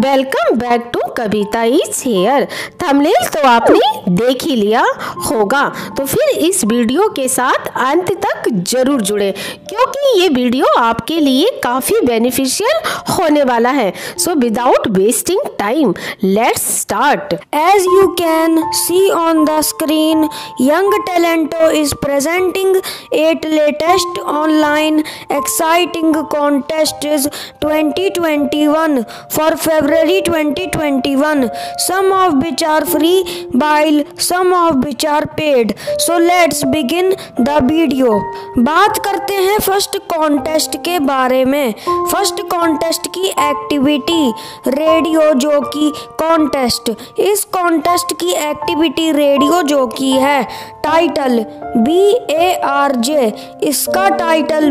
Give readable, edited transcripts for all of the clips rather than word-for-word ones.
Welcome back to Kavita is here. Thumbnail तो आपने देख ही लिया होगा, तो फिर इस वीडियो के साथ अंत तक जरूर जुड़े क्योंकि ये वीडियो आपके लिए काफ़ी बेनिफिशियल होने वाला है। So without wasting time let's start. As you can see on the screen, Young Talento is presenting 8 latest online exciting contests 2021 for February 2021, some of which are free while some of which are paid. So let's begin the video. बात करते हैं first contest के बारे में। First contest की activity radio jockey contest. इस contest की activity radio jockey है। टाइटल BARJ, इसका टाइटल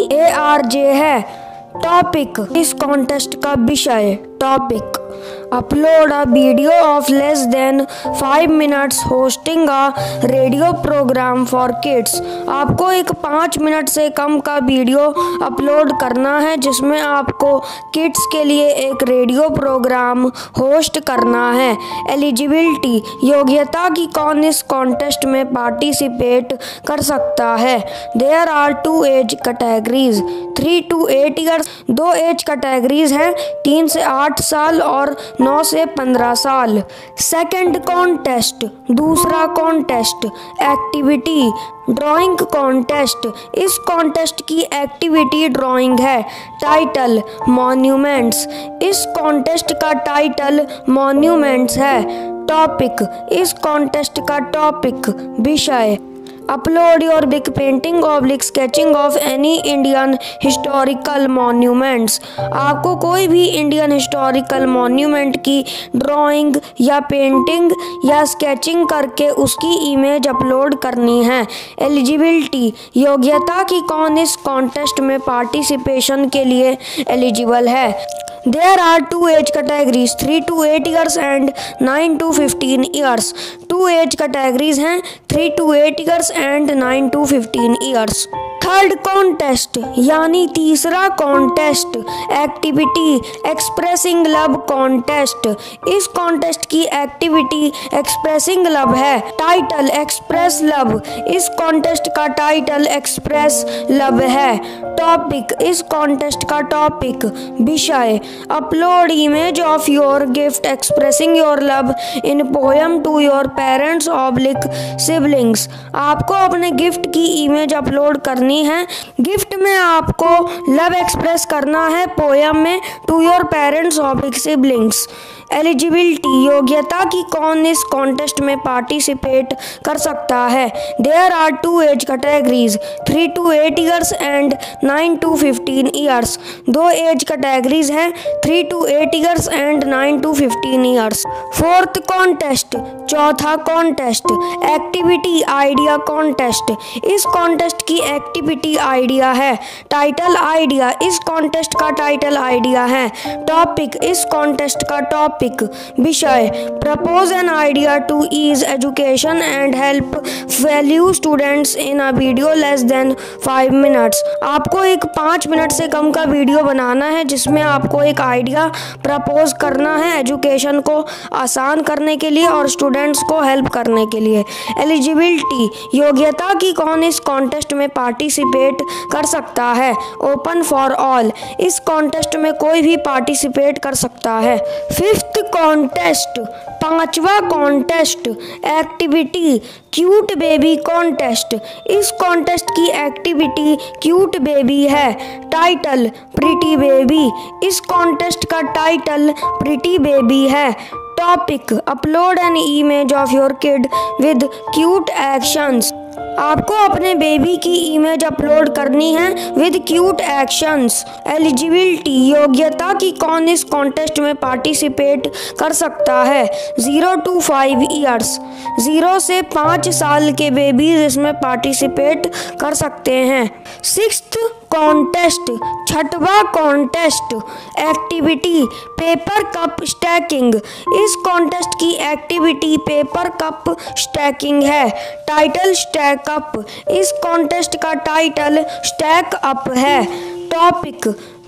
BARJ है। टॉपिक, इस कॉन्टेस्ट का विषय। Topic, upload a video of less than 5 minutes hosting a radio program for kids. आपको एक 5 मिनट से कम का वीडियो अपलोड करना है जिसमें आपको किड्स के लिए एक रेडियो प्रोग्राम होस्ट करना है। एलिजिबिलिटी, योग्यता की कौन इस कॉन्टेस्ट में पार्टिसिपेट कर सकता है। There are 2 age categories, 3 to 8 years. 2 age categories हैं, 3 से 8 साल और 9 से 15 साल। सेकंड कॉन्टेस्ट, दूसरा कॉन्टेस्ट। Activity drawing contest. इस कॉन्टेस्ट की एक्टिविटी ड्राइंग है। टाइटल मॉन्यूमेंट्स, इस कॉन्टेस्ट का टाइटल मॉन्यूमेंट्स है। टॉपिक, इस कॉन्टेस्ट का टॉपिक विषय। Upload your big painting oblique sketching of any Indian historical monuments. आपको कोई भी इंडियन हिस्टोरिकल मॉन्यूमेंट की ड्राइंग या पेंटिंग या स्केचिंग करके उसकी इमेज अपलोड करनी है। एलिजिबिलिटी, योग्यता की कौन इस कॉन्टेस्ट में पार्टिसिपेशन के लिए एलिजिबल है। There are 2 age categories, 3 to 8 years and 9 to 15 years. 2 age categories हैं, 3 to 8 years and 9 to 15 years. Third contest यानी तीसरा कॉन्टेस्ट। Activity expressing love contest. इस कॉन्टेस्ट की एक्टिविटी एक्सप्रेसिंग लव है। टाइटल एक्सप्रेस लव, इस कॉन्टेस्ट का टाइटल एक्सप्रेस लव है। टॉपिक, इस कॉन्टेस्ट का टॉपिक विषय। Upload image of your gift expressing your love in poem to your parents oblique siblings. आपको अपने गिफ्ट की इमेज अपलोड करनी है। गिफ्ट में आपको लव एक्सप्रेस करना है पोयम में to your parents oblique siblings. Eligibility, योग्यता की कौन इस कॉन्टेस्ट में पार्टिसिपेट कर सकता है। There are 2 age categories, 3 to 8 years and 9 to 15 years. 2 age categories हैं, 3 to 8 years and 9 to 15 years. Fourth contest, चौथा कॉन्टेस्ट। Activity idea contest. इस कॉन्टेस्ट की एक्टिविटी आइडिया है। टाइटल आइडिया, इस कॉन्टेस्ट का टाइटल आइडिया है। टॉपिक, इस कॉन्टेस्ट का टॉपिक विषय। Propose an idea to ease education and help value students in a video less than 5 minutes. आपको एक 5 मिनट से कम का वीडियो बनाना है जिसमें आपको एक आइडिया प्रपोज करना है एजुकेशन को आसान करने के लिए और स्टूडेंट्स को हेल्प करने के लिए। एलिजिबिलिटी, योग्यता की कौन इस कॉन्टेस्ट में पार्टिसिपेट कर सकता है। ओपन फॉर ऑल, इस कॉन्टेस्ट में कोई भी पार्टिसिपेट कर सकता है। फिफ्थ कॉन्टेस्ट, पांचवा कॉन्टेस्ट। Activity cute baby contest. इस कॉन्टेस्ट की एक्टिविटी क्यूट बेबी है। टाइटल प्रिटी बेबी, इस कॉन्टेस्ट का टाइटल प्रिटी बेबी है। Topic, upload an image of your kid with cute actions. आपको अपने बेबी की इमेज अपलोड करनी है विद क्यूट एक्शंस। एलिजिबिलिटी, योग्यता की कौन इस कॉन्टेस्ट में पार्टिसिपेट कर सकता है। 0 to 5 ईयर्स। 0 से 5 साल के बेबीज इसमें पार्टिसिपेट कर सकते हैं। सिक्स्थ कॉन्टेस्ट, छठवा कॉन्टेस्ट। Activity paper cup stacking. इस कॉन्टेस्ट की एक्टिविटी पेपर कप स्टैकिंग है। टाइटल स्टैक अप, इस कॉन्टेस्ट का टाइटल स्टैक अप है। टॉपिक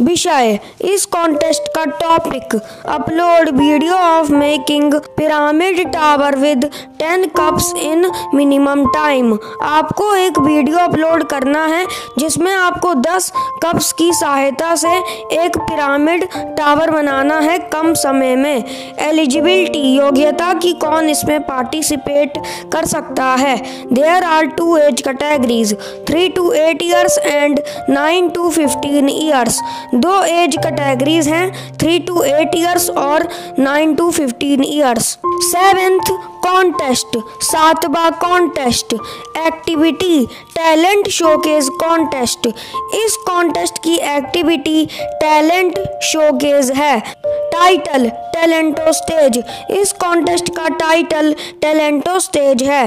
विषय, इस कॉन्टेस्ट का topic, upload video of making pyramid tower with 10 cups in minimum time. आपको एक वीडियो अपलोड करना है जिसमें आपको 10 कप्स की सहायता से एक पिरामिड टावर बनाना है कम समय में। एलिजिबिलिटी, योग्यता की कौन इसमें पार्टिसिपेट कर सकता है। There are 2 age categories, 3 to 8 years and 9 to 15 years। 2 age categories हैं, 3 to 8 years और 9 to 15 years। 7th कॉन्टेस्ट, 7वां contest, activity talent showcase contest. इस कॉन्टेस्ट की एक्टिविटी टैलेंट शोकेस है। टाइटल, टैलेंटो स्टेज, इस कॉन्टेस्ट का टाइटल टैलेंटो स्टेज है।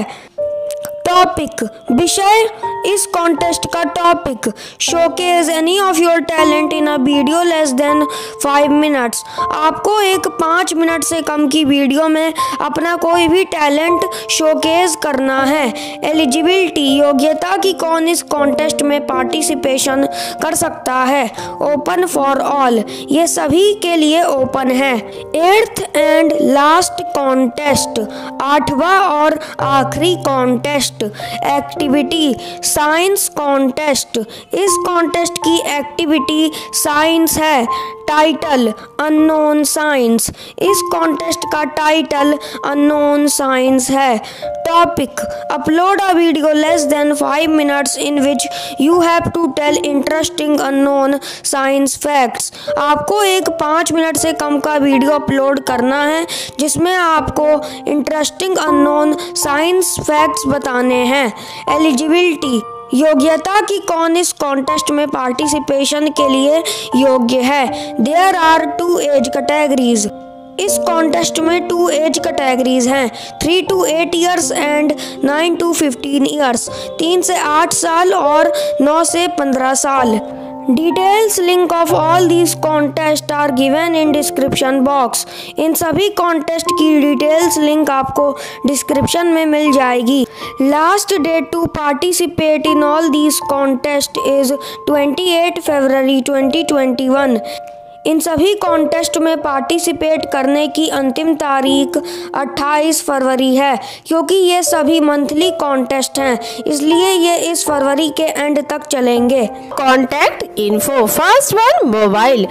Topic, विषय, इस कॉन्टेस्ट का topic, showcase any of your talent in a video less than 5 minutes। आपको एक 5 मिनट से कम की वीडियो में अपना कोई भी टैलेंट शोकेस करना है। एलिजिबिलिटी, योग्यता की कौन इस कॉन्टेस्ट में पार्टिसिपेशन कर सकता है। ओपन फॉर ऑल, ये सभी के लिए ओपन है। 8th एंड लास्ट कॉन्टेस्ट, 8वां और आखिरी कॉन्टेस्ट, एक्टिविटी साइंस कॉन्टेस्ट। इस कॉन्टेस्ट की एक्टिविटी साइंस है। टाइटल, अननोन साइंस, इस कॉन्टेस्ट का टाइटल अननोन साइंस है। Topic, upload a video less than 5 minutes in which you have to tell interesting unknown science facts. आपको एक 5 minute से कम का वीडियो अपलोड करना है जिसमें आपको इंटरेस्टिंग अननोन साइंस फैक्ट्स बताने हैं। एलिजिबिलिटी, योग्यता की कौन इस कॉन्टेस्ट में पार्टिसिपेशन के लिए योग्य है। देयर आर 2 एज कैटेगरीज, इस कॉन्टेस्ट में 2 एज कैटेगरीज हैं, 3 to 8 years and 9 to 15 years। 3 से 8 साल और 9 से 15 साल। Details link of all these contest are given in description box. इन सभी कॉन्टेस्ट की डिटेल्स लिंक आपको डिस्क्रिप्शन में मिल जाएगी। Last date to participate in all these contest is 28 February 2021। इन सभी कॉन्टेस्ट में पार्टिसिपेट करने की अंतिम तारीख 28 फरवरी है। क्योंकि ये सभी मंथली कॉन्टेस्ट हैं इसलिए ये इस फरवरी के एंड तक चलेंगे। Contact info, first one mobile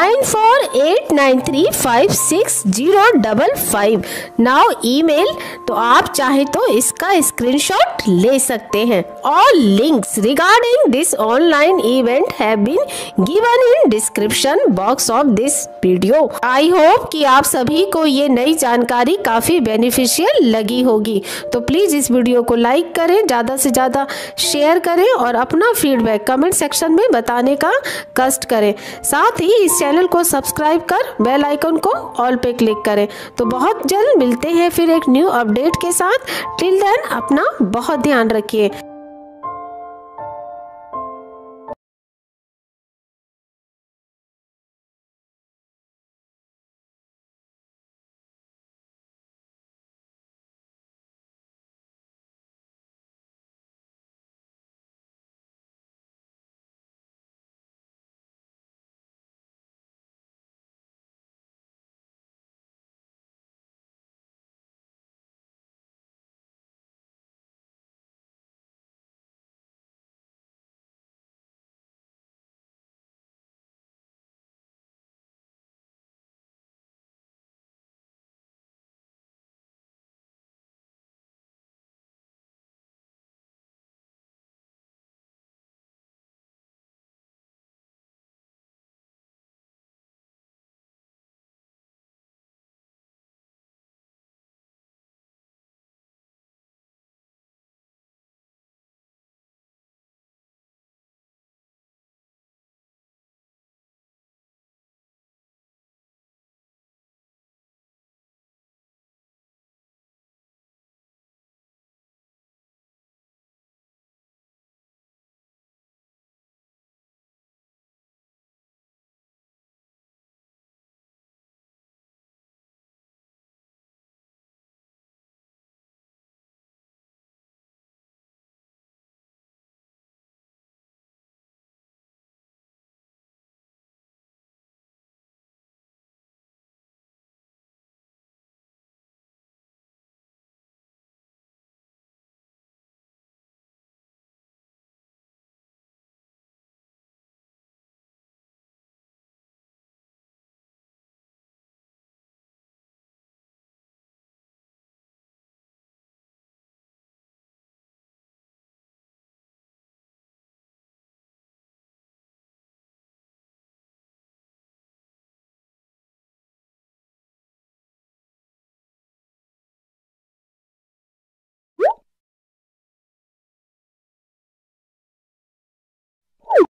9489356055। Now email, तो आप चाहे तो इसका स्क्रीनशॉट ले सकते हैं। All links regarding this online event have been given in description box of this video. I hope कि आप सभी को ये नई जानकारी काफी बेनिफिशियल लगी होगी। तो प्लीज इस वीडियो को लाइक करें, ज्यादा से ज्यादा शेयर करें और अपना फीडबैक कमेंट सेक्शन में बताने का कष्ट करें। साथ ही इस चैनल को सब्सक्राइब कर बेल आइकन को ऑल पे क्लिक करें। तो बहुत जल्द मिलते हैं फिर एक न्यू अपडेट के साथ। टिल देन अपना बहुत ध्यान रखिए।